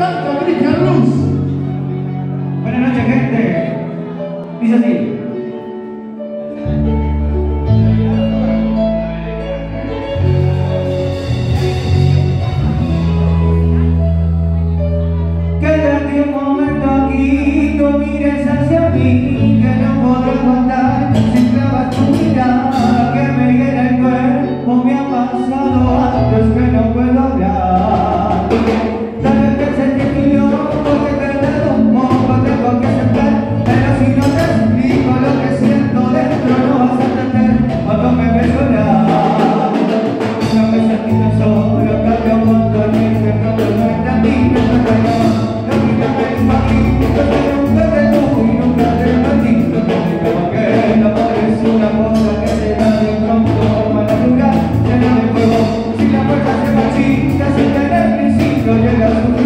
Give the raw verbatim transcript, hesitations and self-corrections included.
Blanca, Cristian Luz. Buenas noches, gente. Dice así. Quédate un momento aquí, no mires hacia mí, que no podré aguantar si clavas tu mirada, que me hiera el cuerpo, me ha pasado antes que no puedo hablar. Tal vez pienses que fui yo, porque te he dado un poco, tengo que aceptar, pero si no te explico lo que siento dentro, no vas a entender cuando me ves llorar. No me sentí tan solo, cambió un montón y se pronto no entendí, me estoy callado. Una cosa que se da de pronto para durar, llena de fuego. Si la puerta se marchita sin tener principio, llega a su